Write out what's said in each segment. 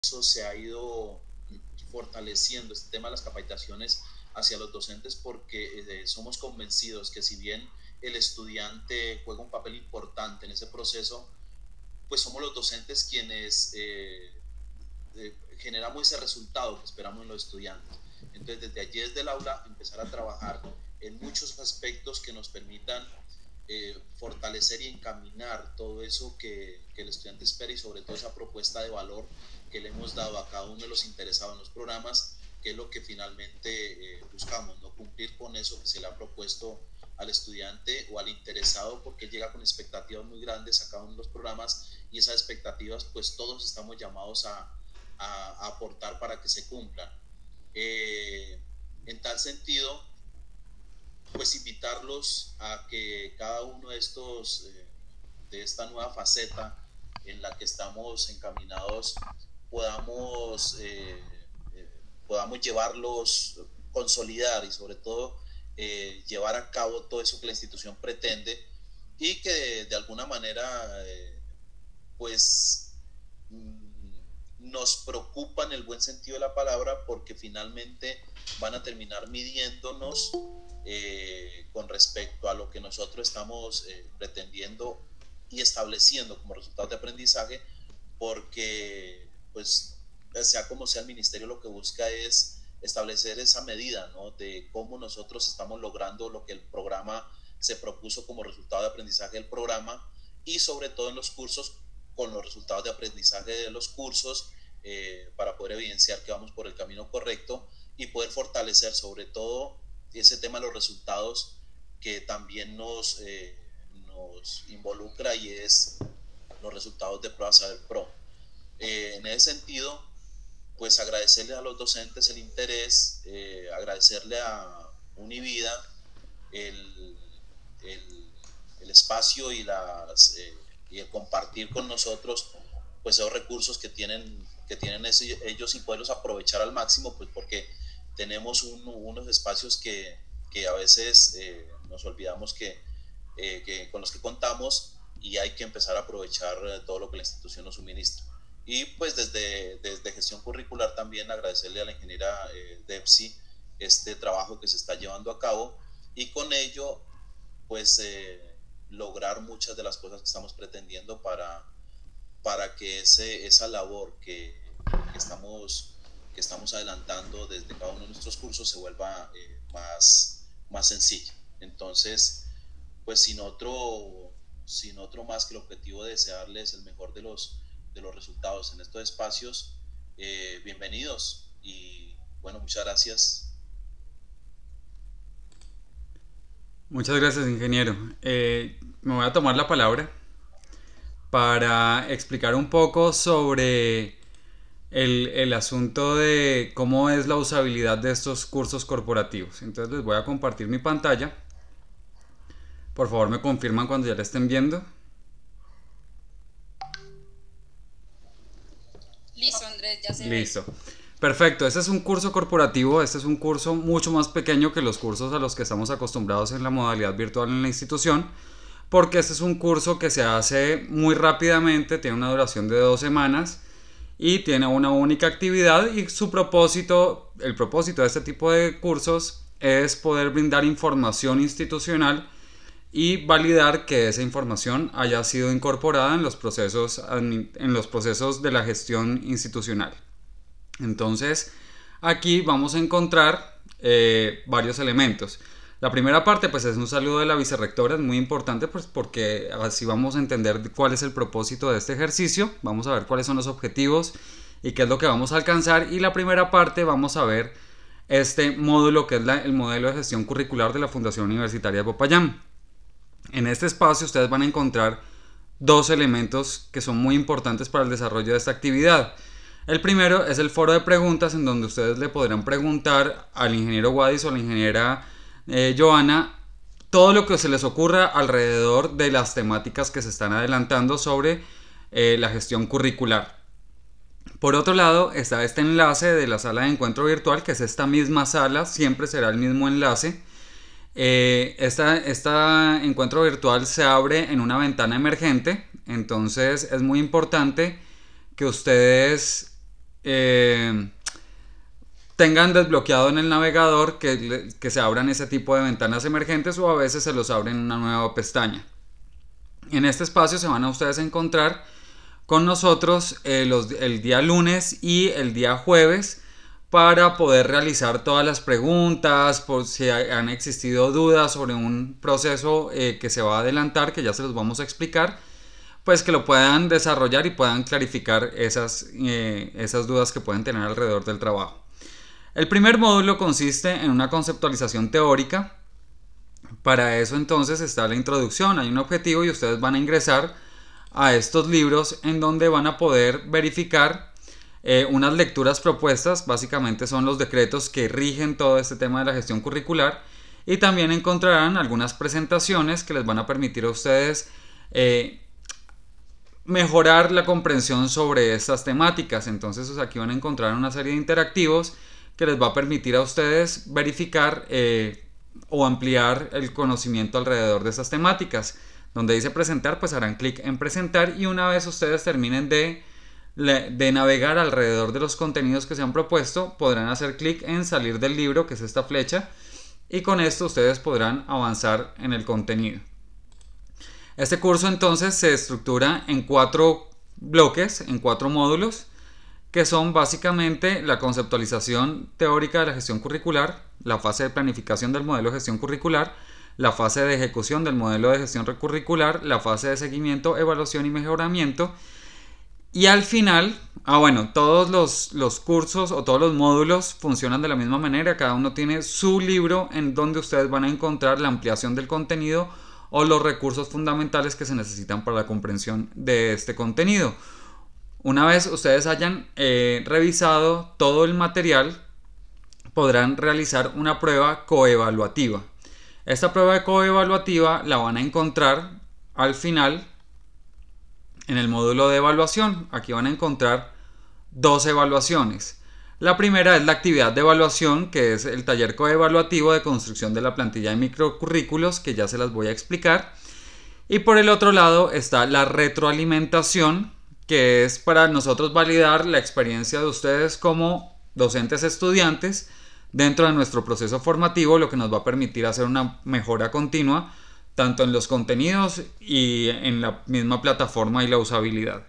eso se ha ido fortaleciendo este tema de las capacitaciones hacia los docentes porque somos convencidos que si bien el estudiante juega un papel importante en ese proceso, pues somos los docentes quienes generamos ese resultado que esperamos en los estudiantes. Entonces, desde allí, desde el aula, empezar a trabajar en muchos aspectos que nos permitan fortalecer y encaminar todo eso que el estudiante espera y sobre todo esa propuesta de valor que le hemos dado a cada uno de los interesados en los programas, que es lo que finalmente buscamos, ¿no? Cumplir con eso que se le ha propuesto al estudiante o al interesado, porque él llega con expectativas muy grandes a cada uno de los programas y esas expectativas pues todos estamos llamados a aportar para que se cumplan. En tal sentido, pues invitarlos a que cada uno de estos, de esta nueva faceta en la que estamos encaminados, podamos, podamos llevarlos, consolidar y sobre todo llevar a cabo todo eso que la institución pretende y que de alguna manera pues nos preocupa en el buen sentido de la palabra porque finalmente van a terminar midiéndonos con respecto a lo que nosotros estamos pretendiendo y estableciendo como resultados de aprendizaje, porque pues sea como sea el ministerio lo que busca es establecer esa medida, ¿no? De cómo nosotros estamos logrando lo que el programa se propuso como resultado de aprendizaje del programa y sobre todo en los cursos con los resultados de aprendizaje de los cursos para poder evidenciar que vamos por el camino correcto y poder fortalecer sobre todo ese tema de los resultados que también nos involucra y es los resultados de Prueba Saber Pro. En ese sentido, pues agradecerle a los docentes el interés, agradecerle a Univida el espacio y el compartir con nosotros pues esos recursos que tienen ellos y poderlos aprovechar al máximo, pues porque tenemos unos espacios que a veces nos olvidamos que con los que contamos y hay que empezar a aprovechar todo lo que la institución nos suministra. Y pues desde gestión curricular también agradecerle a la ingeniera Depsi este trabajo que se está llevando a cabo y con ello pues lograr muchas de las cosas que estamos pretendiendo para que esa labor que estamos adelantando desde cada uno de nuestros cursos se vuelva más sencilla. Entonces, pues sin otro más que el objetivo de desearles el mejor de los resultados en estos espacios, bienvenidos y bueno, muchas gracias. Muchas gracias, ingeniero. Me voy a tomar la palabra para explicar un poco sobre el asunto de cómo es la usabilidad de estos cursos corporativos. Entonces les voy a compartir mi pantalla. Por favor, me confirman cuando ya la estén viendo. Listo, Andrés, ya se ve. Listo. Perfecto, este es un curso corporativo, este es un curso mucho más pequeño que los cursos a los que estamos acostumbrados en la modalidad virtual en la institución, porque este es un curso que se hace muy rápidamente, tiene una duración de 2 semanas y tiene una única actividad y su propósito, el propósito de este tipo de cursos es poder brindar información institucional y validar que esa información haya sido incorporada en los procesos de la gestión institucional. Entonces, aquí vamos a encontrar varios elementos. La primera parte pues es un saludo de la vicerrectora, es muy importante pues porque así vamos a entender cuál es el propósito de este ejercicio, vamos a ver cuáles son los objetivos y qué es lo que vamos a alcanzar, y la primera parte vamos a ver este módulo que es el modelo de gestión curricular de la Fundación Universitaria de Popayán. En este espacio ustedes van a encontrar dos elementos que son muy importantes para el desarrollo de esta actividad. El primero es el foro de preguntas, en donde ustedes le podrán preguntar al ingeniero Wadis o a la ingeniera Joana todo lo que se les ocurra alrededor de las temáticas que se están adelantando sobre la gestión curricular. Por otro lado está este enlace de la sala de encuentro virtual, que es esta misma sala, siempre será el mismo enlace. Este encuentro virtual se abre en una ventana emergente, entonces es muy importante que ustedes tengan desbloqueado en el navegador que se abran ese tipo de ventanas emergentes, o a veces se los abren en una nueva pestaña. En este espacio se van a ustedes a encontrar con nosotros el día lunes y el día jueves para poder realizar todas las preguntas, por si han existido dudas sobre un proceso que se va a adelantar, que ya se los vamos a explicar, pues que lo puedan desarrollar y puedan clarificar esas dudas que pueden tener alrededor del trabajo. El primer módulo consiste en una conceptualización teórica. Para eso entonces está la introducción, hay un objetivo y ustedes van a ingresar a estos libros en donde van a poder verificar unas lecturas propuestas. Básicamente son los decretos que rigen todo este tema de la gestión curricular, y también encontrarán algunas presentaciones que les van a permitir a ustedes mejorar la comprensión sobre estas temáticas. Entonces aquí van a encontrar una serie de interactivos que les va a permitir a ustedes verificar o ampliar el conocimiento alrededor de estas temáticas. Donde dice presentar, pues harán clic en presentar, y una vez ustedes terminen de navegar alrededor de los contenidos que se han propuesto, podrán hacer clic en salir del libro, que es esta flecha, y con esto ustedes podrán avanzar en el contenido. Este curso entonces se estructura en 4 bloques, en 4 módulos, que son básicamente la conceptualización teórica de la gestión curricular, la fase de planificación del modelo de gestión curricular, la fase de ejecución del modelo de gestión curricular, la fase de seguimiento, evaluación y mejoramiento. Y al final, todos los cursos o todos los módulos funcionan de la misma manera. Cada uno tiene su libro en donde ustedes van a encontrar la ampliación del contenido o los recursos fundamentales que se necesitan para la comprensión de este contenido. Una vez ustedes hayan revisado todo el material, podrán realizar una prueba coevaluativa. Esta prueba coevaluativa la van a encontrar al final en el módulo de evaluación. Aquí van a encontrar 2 evaluaciones. La primera es la actividad de evaluación, que es el taller coevaluativo de construcción de la plantilla de microcurrículos, que ya se las voy a explicar. Y por el otro lado está la retroalimentación, que es para nosotros validar la experiencia de ustedes como docentes estudiantes dentro de nuestro proceso formativo, lo que nos va a permitir hacer una mejora continua tanto en los contenidos y en la misma plataforma y la usabilidad.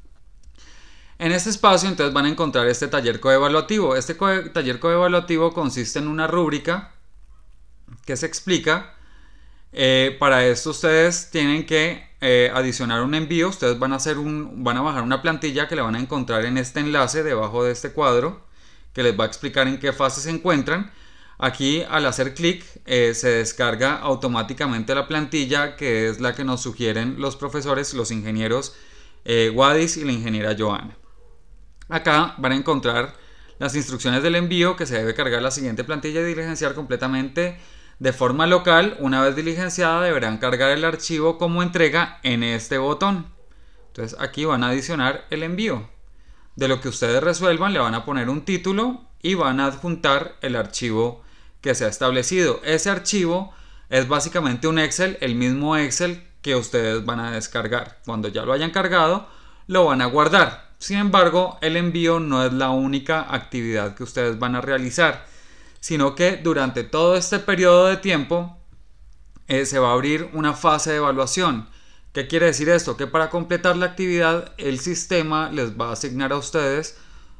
En este espacio entonces van a encontrar este taller coevaluativo. Este taller coevaluativo consiste en una rúbrica que se explica. Para esto ustedes tienen que adicionar un envío. Ustedes van a bajar una plantilla que la van a encontrar en este enlace debajo de este cuadro, que les va a explicar en qué fase se encuentran. Aquí, al hacer clic, se descarga automáticamente la plantilla, que es la que nos sugieren los profesores, los ingenieros Wadis y la ingeniera Joana. Acá van a encontrar las instrucciones del envío, que se debe cargar la siguiente plantilla y diligenciar completamente de forma local. Una vez diligenciada, deberán cargar el archivo como entrega en este botón. Entonces aquí van a adicionar el envío. De lo que ustedes resuelvan le van a poner un título y van a adjuntar el archivo que se ha establecido. Ese archivo es básicamente un Excel, el mismo Excel que ustedes van a descargar. Cuando ya lo hayan cargado, lo van a guardar. Sin embargo, el envío no es la única actividad que ustedes van a realizar, sino que durante todo este periodo de tiempo se va a abrir una fase de evaluación. ¿Qué quiere decir esto? Que para completar la actividad, el sistema les va a asignar a ustedes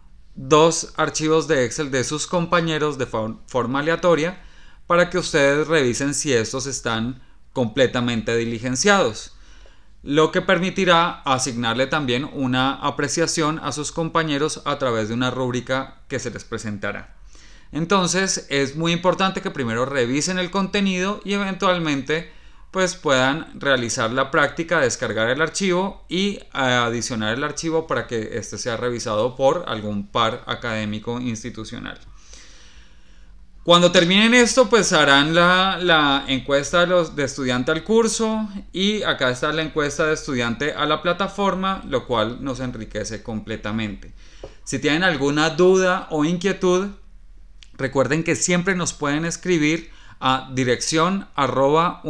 2 archivos de Excel de sus compañeros de forma aleatoria para que ustedes revisen si estos están completamente diligenciados, lo que permitirá asignarle también una apreciación a sus compañeros a través de una rúbrica que se les presentará. Entonces es muy importante que primero revisen el contenido y eventualmente pues puedan realizar la práctica, descargar el archivo y adicionar el archivo para que este sea revisado por algún par académico institucional. Cuando terminen esto, pues harán la encuesta de estudiante al curso, y acá está la encuesta de estudiante a la plataforma, lo cual nos enriquece completamente. Si tienen alguna duda o inquietud, recuerden que siempre nos pueden escribir a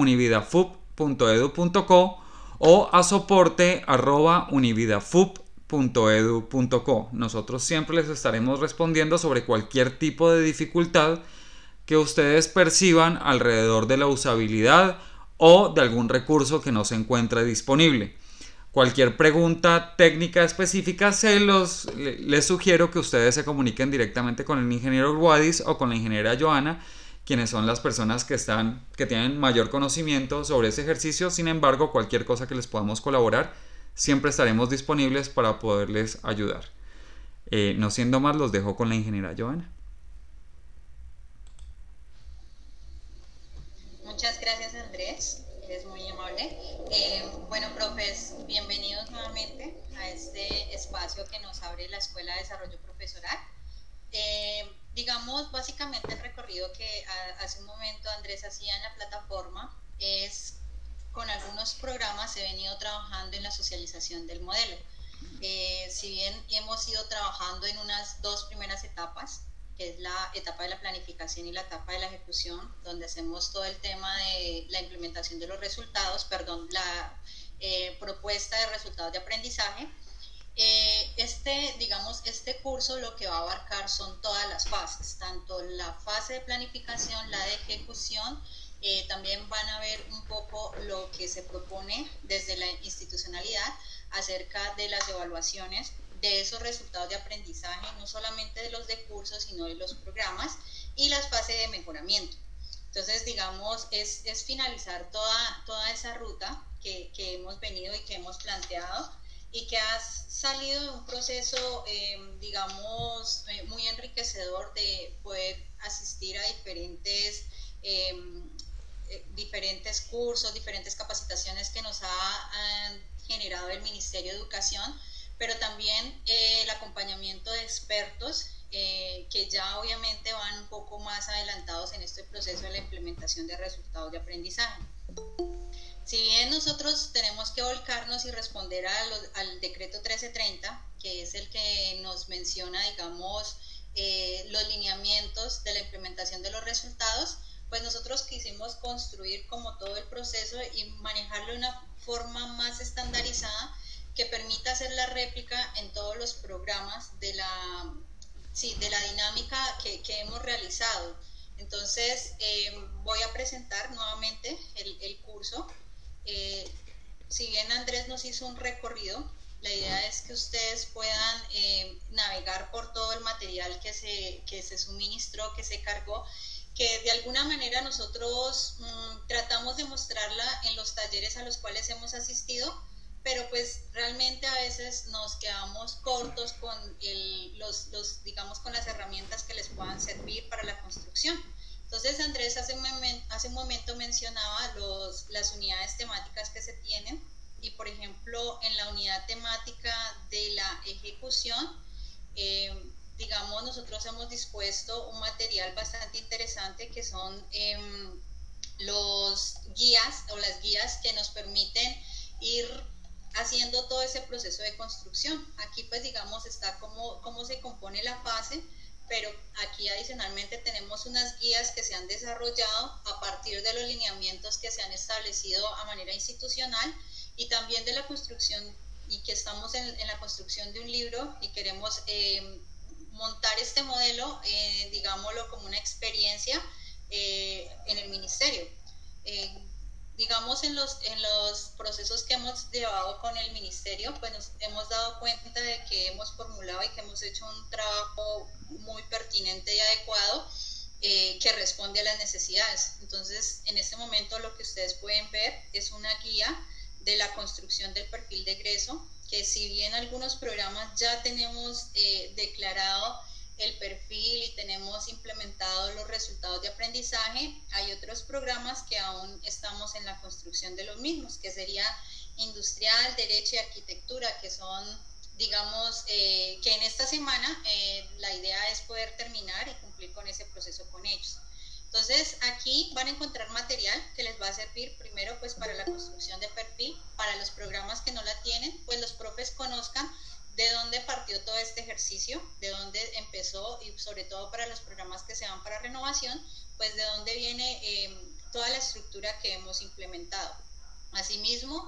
dirección@unividafub.edu.co o a soporte@unividafub.edu.co. www.ecosystem.edu.co. Nosotros siempre les estaremos respondiendo sobre cualquier tipo de dificultad que ustedes perciban alrededor de la usabilidad o de algún recurso que no se encuentre disponible. Cualquier pregunta técnica específica les sugiero que ustedes se comuniquen directamente con el ingeniero Guadis o con la ingeniera Joana, quienes son las personas que tienen mayor conocimiento sobre ese ejercicio. Sin embargo, cualquier cosa que les podamos colaborar, siempre estaremos disponibles para poderles ayudar. No siendo más, los dejo con la ingeniera Joana. Muchas gracias, Andrés, eres muy amable. Bueno, profes, bienvenidos nuevamente a este espacio que nos abre la Escuela de Desarrollo Profesoral. Digamos, básicamente el recorrido que hace un momento Andrés hacía en la plataforma es, con algunos programas he venido trabajando en la socialización del modelo. Si bien hemos ido trabajando en unas dos primeras etapas, que es la etapa de la planificación y la etapa de la ejecución, donde hacemos todo el tema de la implementación de los resultados, la propuesta de resultados de aprendizaje. Este curso lo que va a abarcar son todas las fases, tanto la fase de planificación, la de ejecución. También van a ver un poco lo que se propone desde la institucionalidad acerca de las evaluaciones de esos resultados de aprendizaje, no solamente de los de cursos, sino de los programas, y las fases de mejoramiento. Entonces, digamos, es finalizar toda esa ruta que hemos venido y que hemos planteado, y que ha salido de un proceso, digamos, muy enriquecedor de poder asistir a diferentes cursos, diferentes capacitaciones que nos ha generado el Ministerio de Educación, pero también el acompañamiento de expertos que ya obviamente van un poco más adelantados en este proceso de la implementación de resultados de aprendizaje. Si bien nosotros tenemos que volcarnos y responder al decreto 1330, que es el que nos menciona, digamos, los lineamientos de la implementación de los resultados, pues nosotros quisimos construir como todo el proceso y manejarlo de una forma más estandarizada que permita hacer la réplica en todos los programas de la dinámica que hemos realizado. Entonces, voy a presentar nuevamente el curso. Si bien Andrés nos hizo un recorrido, la idea es que ustedes puedan navegar por todo el material que se suministró, que se cargó, que de alguna manera nosotros tratamos de mostrarla en los talleres a los cuales hemos asistido, pero pues realmente a veces nos quedamos cortos con digamos, con las herramientas que les puedan servir para la construcción. Entonces, Andrés hace un momento mencionaba las unidades temáticas que se tienen, y por ejemplo en la unidad temática de la ejecución, digamos, nosotros hemos dispuesto un material bastante interesante que son los guías o las guías que nos permiten ir haciendo todo ese proceso de construcción. Aquí pues digamos está cómo se compone la fase, pero aquí adicionalmente tenemos unas guías que se han desarrollado a partir de los lineamientos que se han establecido a manera institucional, y también de la construcción, y que estamos en la construcción de un libro y queremos montar este modelo, digámoslo como una experiencia en el ministerio. Digamos, en los procesos que hemos llevado con el ministerio, pues nos hemos dado cuenta de que hemos formulado y que hemos hecho un trabajo muy pertinente y adecuado que responde a las necesidades. Entonces, en este momento lo que ustedes pueden ver es una guía de la construcción del perfil de egreso, que si bien algunos programas ya tenemos declarado el perfil y tenemos implementado los resultados de aprendizaje, hay otros programas que aún estamos en la construcción de los mismos, que sería industrial, derecho y arquitectura, que son, digamos, que en esta semana la idea es poder terminar y cumplir con ese proceso con ellos. Entonces, aquí van a encontrar material que les va a servir primero pues para la construcción de perfil. Para los programas que no la tienen, pues los profes conozcan de dónde partió todo este ejercicio, de dónde empezó, y sobre todo para los programas que se van para renovación, pues de dónde viene toda la estructura que hemos implementado. Asimismo,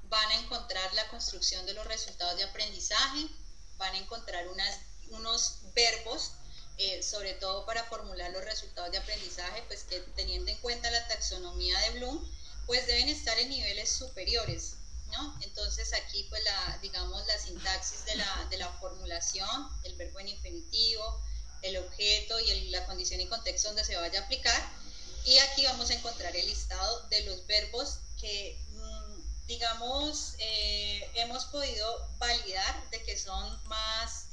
van a encontrar la construcción de los resultados de aprendizaje, van a encontrar unos verbos, sobre todo para formular los resultados de aprendizaje, pues que teniendo en cuenta la taxonomía de Bloom, pues deben estar en niveles superiores, ¿no? Entonces aquí pues digamos la sintaxis de la formulación, el verbo en infinitivo, el objeto y la condición y contexto donde se vaya a aplicar, y aquí vamos a encontrar el listado de los verbos que digamos hemos podido validar de que son más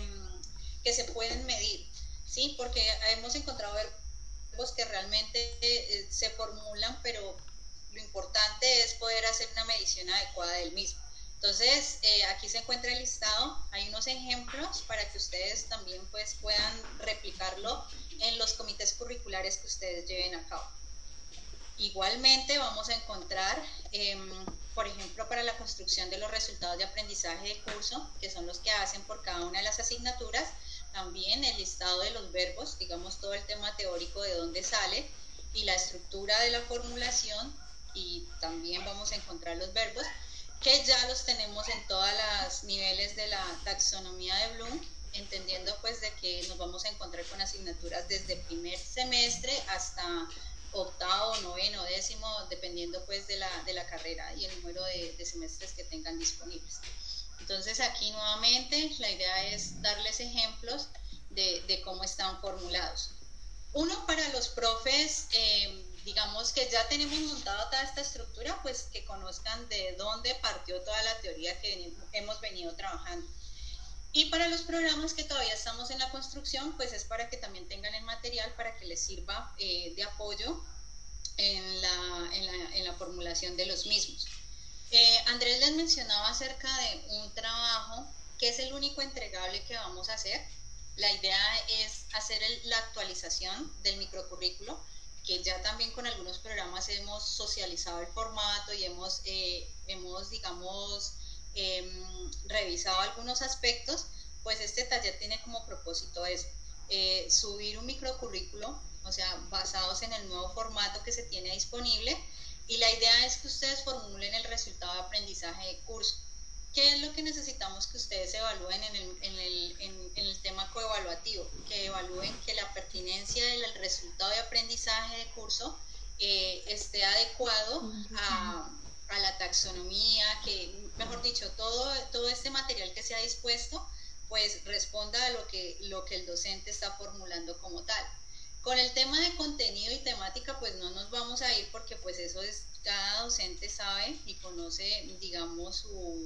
que se pueden medir, ¿sí? Porque hemos encontrado verbos que realmente se formulan, pero lo importante es poder hacer una medición adecuada del mismo. Entonces, aquí se encuentra el listado, hay unos ejemplos para que ustedes también pues, puedan replicarlo en los comités curriculares que ustedes lleven a cabo. Igualmente vamos a encontrar, por ejemplo, para la construcción de los resultados de aprendizaje de curso, que son los que hacen por cada una de las asignaturas, también el listado de los verbos, digamos todo el tema teórico de dónde sale, y la estructura de la formulación, y también vamos a encontrar los verbos, que ya los tenemos en todos los niveles de la taxonomía de Bloom, entendiendo pues de que nos vamos a encontrar con asignaturas desde primer semestre hasta octavo, noveno, décimo, dependiendo pues de la carrera y el número de semestres que tengan disponibles. Entonces aquí nuevamente la idea es darles ejemplos de cómo están formulados. Uno, para los profes, digamos que ya tenemos montada toda esta estructura, pues que conozcan de dónde partió toda la teoría que hemos venido trabajando. Y para los programas que todavía estamos en la construcción, pues es para que también tengan el material para que les sirva de apoyo en la formulación de los mismos. Andrés les mencionaba acerca de un trabajo que es el único entregable que vamos a hacer. La idea es hacer la actualización del microcurrículo, que ya también con algunos programas hemos socializado el formato y hemos digamos, revisado algunos aspectos. Pues este taller tiene como propósito eso, subir un microcurrículo, o sea, basados en el nuevo formato que se tiene disponible, y la idea es que ustedes formulen el resultado de aprendizaje de curso. ¿Qué es lo que necesitamos que ustedes evalúen en el tema coevaluativo? Que evalúen que la pertinencia del resultado de aprendizaje de curso esté adecuado a la taxonomía, que, mejor dicho, todo este material que se ha dispuesto, pues responda a lo que el docente está formulando como tal. Con el tema de contenido y temática, pues no nos vamos a ir porque pues eso es, cada docente sabe y conoce, digamos,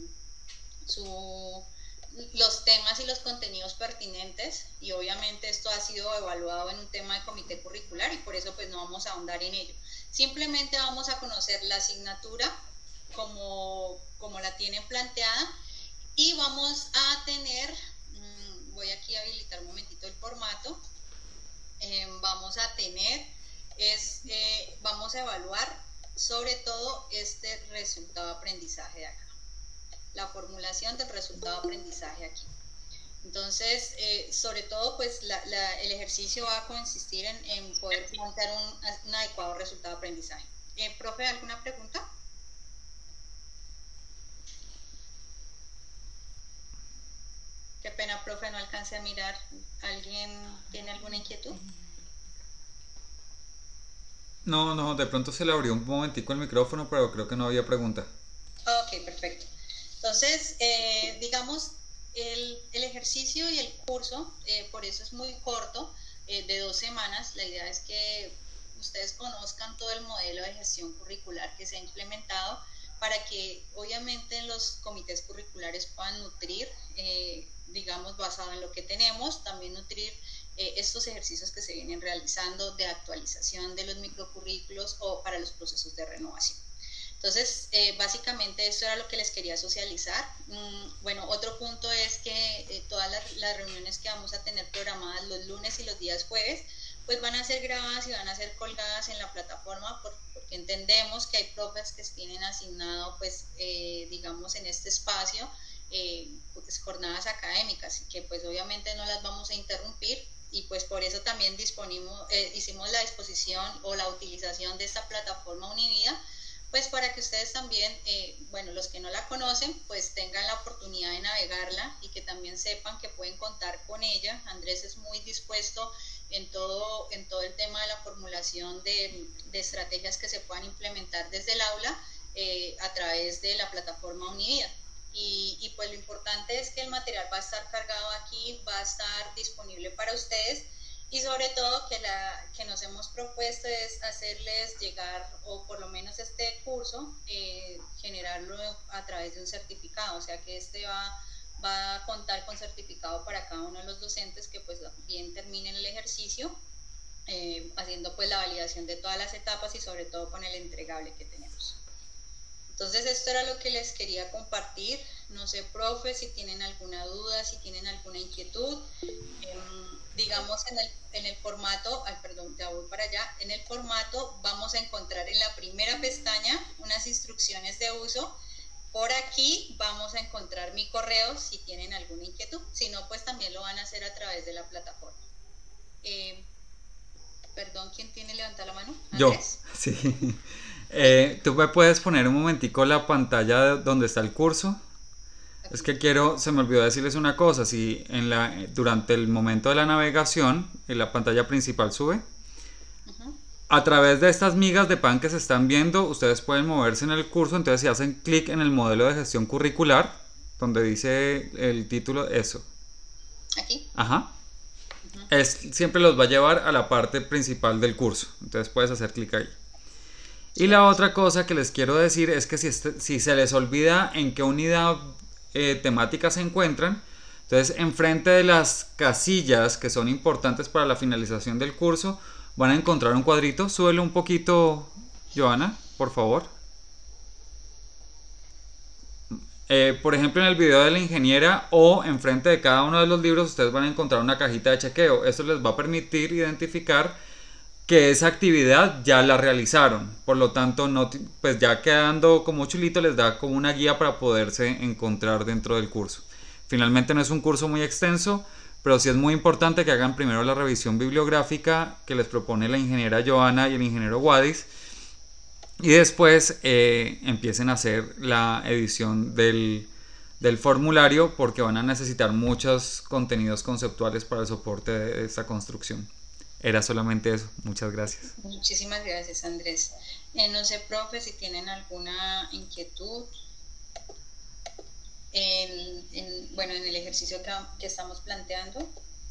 los temas y los contenidos pertinentes, y obviamente esto ha sido evaluado en un tema de comité curricular y por eso pues no vamos a ahondar en ello. Simplemente vamos a conocer la asignatura como la tienen planteada, y vamos a tener, voy aquí a habilitar un momentito el formato, vamos a tener, vamos a evaluar sobre todo este resultado de aprendizaje de acá, la formulación del resultado de aprendizaje aquí. Entonces, sobre todo, pues el ejercicio va a consistir en poder plantear un adecuado resultado de aprendizaje. Profe, ¿alguna pregunta? Qué pena, profe, no alcancé a mirar. ¿Alguien tiene alguna inquietud? No, de pronto se le abrió un momentico el micrófono, pero creo que no había pregunta. Ok, perfecto. Entonces, digamos, el ejercicio y el curso, por eso es muy corto, de 2 semanas. La idea es que ustedes conozcan todo el modelo de gestión curricular que se ha implementado para que obviamente los comités curriculares puedan nutrir, digamos, basado en lo que tenemos, también nutrir estos ejercicios que se vienen realizando de actualización de los microcurrículos o para los procesos de renovación. Entonces, básicamente eso era lo que les quería socializar. Bueno, otro punto es que todas las reuniones que vamos a tener programadas los lunes y los días jueves, pues van a ser grabadas y van a ser colgadas en la plataforma, porque entendemos que hay profes que tienen asignado, pues, digamos, en este espacio, pues, jornadas académicas, y que pues obviamente no las vamos a interrumpir, y pues por eso también hicimos la disposición o la utilización de esta plataforma Univida, pues para que ustedes también, bueno, los que no la conocen, pues tengan la oportunidad de navegarla y que también sepan que pueden contar con ella. Andrés es muy dispuesto en todo el tema de la formulación de estrategias que se puedan implementar desde el aula a través de la plataforma Univida. Y pues lo importante es que el material va a estar cargado aquí, va a estar disponible para ustedes, y sobre todo que nos hemos propuesto es hacerles llegar, o por lo menos este curso, generarlo a través de un certificado, o sea que va a contar con certificado para cada uno de los docentes que pues bien terminen el ejercicio, haciendo pues la validación de todas las etapas y sobre todo con el entregable que tenemos. Entonces esto era lo que les quería compartir. No sé, profe, si tienen alguna duda, si tienen alguna inquietud. Digamos en el formato, perdón, ya voy para allá. En el formato vamos a encontrar en la primera pestaña unas instrucciones de uso. Por aquí vamos a encontrar mi correo si tienen alguna inquietud. Si no, pues también lo van a hacer a través de la plataforma. Perdón, ¿quién tiene levantada la mano? ¿Andrés? Yo, sí. ¿Tú me puedes poner un momentico la pantalla donde está el curso? Es que se me olvidó decirles una cosa, si durante el momento de la navegación, en la pantalla principal sube, a través de estas migas de pan que se están viendo, ustedes pueden moverse en el curso, entonces si hacen clic en el modelo de gestión curricular, donde dice el título, eso. ¿Aquí? Ajá. Siempre los va a llevar a la parte principal del curso, entonces puedes hacer clic ahí. Y la otra cosa que les quiero decir es que si se les olvida en qué unidad temática se encuentran, entonces enfrente de las casillas que son importantes para la finalización del curso van a encontrar un cuadrito. Súbelo un poquito, Joana, por favor. Por ejemplo, en el video de la ingeniera o enfrente de cada uno de los libros ustedes van a encontrar una cajita de chequeo. Esto les va a permitir identificar que esa actividad ya la realizaron, por lo tanto pues ya quedando como chulito les da como una guía para poderse encontrar dentro del curso. Finalmente no es un curso muy extenso, pero sí es muy importante que hagan primero la revisión bibliográfica que les propone la ingeniera Joana y el ingeniero Wadis, y después empiecen a hacer la edición del formulario, porque van a necesitar muchos contenidos conceptuales para el soporte de esta construcción. Era solamente eso. Muchas gracias. Muchísimas gracias, Andrés. No sé, profe, si tienen alguna inquietud en el ejercicio que estamos planteando.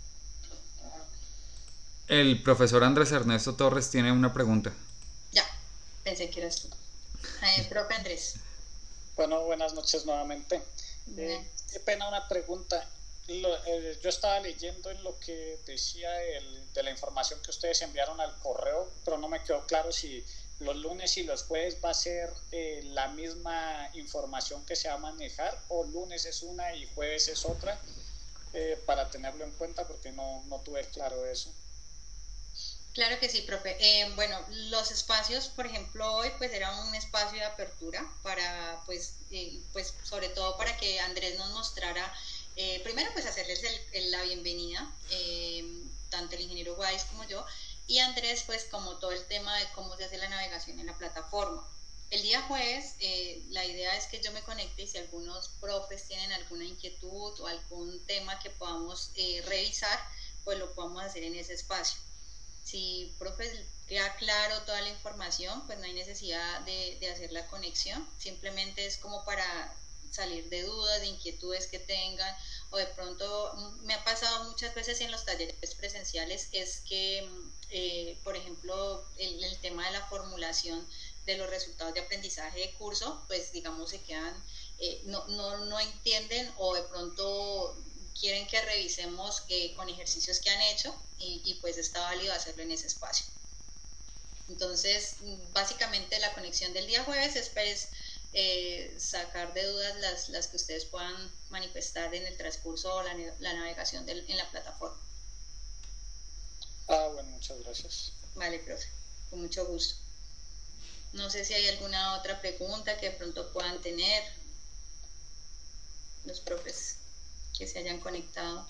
El profesor Andrés Ernesto Torres tiene una pregunta. Ya, pensé que eras tú. Profe Andrés. Bueno, buenas noches nuevamente. Qué pena una pregunta. Yo estaba leyendo en lo que decía de la información que ustedes enviaron al correo, pero no me quedó claro si los lunes y los jueves va a ser la misma información que se va a manejar, o lunes es una y jueves es otra, para tenerlo en cuenta, porque no tuve claro eso. Claro que sí, profe. Bueno, los espacios, por ejemplo, hoy pues era un espacio de apertura para, pues sobre todo para que Andrés nos mostrara. Primero, pues hacerles la bienvenida, tanto el ingeniero Weiss como yo, y Andrés, pues como todo el tema de cómo se hace la navegación en la plataforma. El día jueves, la idea es que yo me conecte y si algunos profes tienen alguna inquietud o algún tema que podamos revisar, pues lo podamos hacer en ese espacio. Si, profe, queda claro toda la información, pues no hay necesidad de hacer la conexión, simplemente es como para salir de dudas, de inquietudes que tengan, o de pronto me ha pasado muchas veces en los talleres presenciales, es que, por ejemplo, el tema de la formulación de los resultados de aprendizaje de curso, pues digamos se quedan, no entienden, o de pronto quieren que revisemos con ejercicios que han hecho, y pues está válido hacerlo en ese espacio. Entonces, básicamente la conexión del día jueves es pues, sacar de dudas las que ustedes puedan manifestar en el transcurso o la navegación en la plataforma. Bueno, muchas gracias. Vale, profe, con mucho gusto. No sé si hay alguna otra pregunta que de pronto puedan tener los profes que se hayan conectado.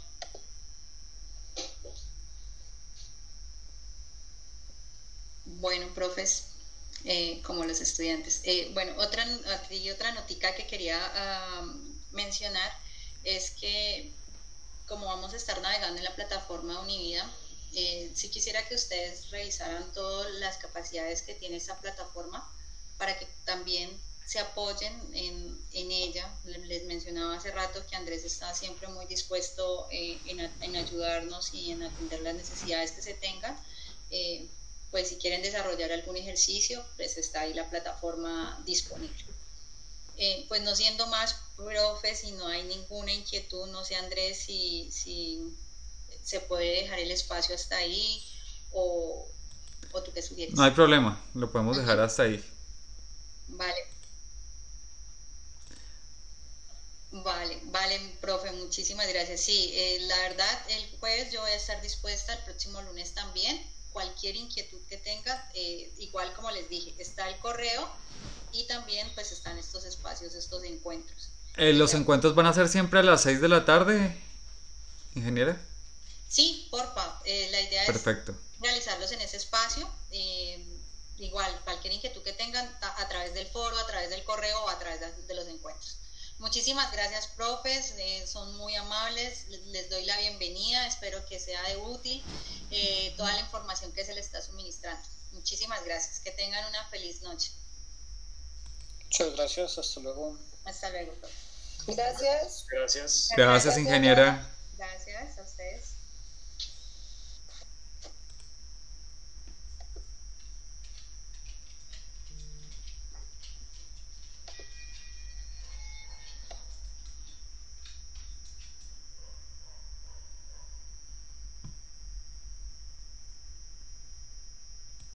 Bueno, profes, como los estudiantes. Bueno, otra notica que quería mencionar es que como vamos a estar navegando en la plataforma Univida, sí quisiera que ustedes revisaran todas las capacidades que tiene esta plataforma para que también se apoyen en ella. Les mencionaba hace rato que Andrés está siempre muy dispuesto en ayudarnos y en atender las necesidades que se tengan. Pues si quieren desarrollar algún ejercicio, pues está ahí la plataforma disponible. Pues no siendo más, profe, si no hay ninguna inquietud, no sé, Andrés, si se puede dejar el espacio hasta ahí o tú qué sugieres. No hay problema, lo podemos dejar hasta ahí. Vale, profe, muchísimas gracias. Sí, la verdad, el jueves yo voy a estar dispuesta, el próximo lunes también. Cualquier inquietud que tengan, igual como les dije, está el correo y también pues están estos espacios, estos encuentros. ¿Los encuentros van a ser siempre a las 6 de la tarde, ingeniera? Sí, porfa, la idea Perfecto. Es realizarlos en ese espacio. Igual, cualquier inquietud que tengan a través del foro, a través del correo o a través de los encuentros. Muchísimas gracias, profes, son muy amables, les doy la bienvenida, espero que sea de útil toda la información que se les está suministrando. Muchísimas gracias, que tengan una feliz noche. Muchas gracias, hasta luego. Hasta luego, profe. Gracias. Gracias. Gracias, ingeniera. Gracias a ustedes.